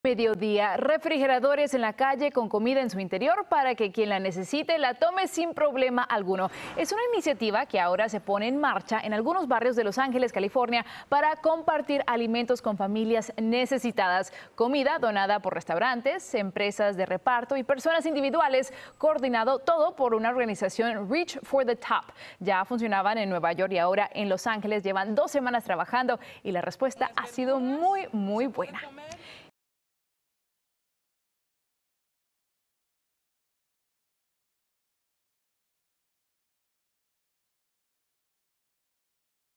Mediodía, refrigeradores en la calle con comida en su interior para que quien la necesite la tome sin problema alguno. Es una iniciativa que ahora se pone en marcha en algunos barrios de Los Ángeles, California, para compartir alimentos con familias necesitadas. Comida donada por restaurantes, empresas de reparto y personas individuales, coordinado todo por una organización Reach for the Top. Ya funcionaban en Nueva York y ahora en Los Ángeles llevan 2 semanas trabajando y la respuesta ha sido muy buena.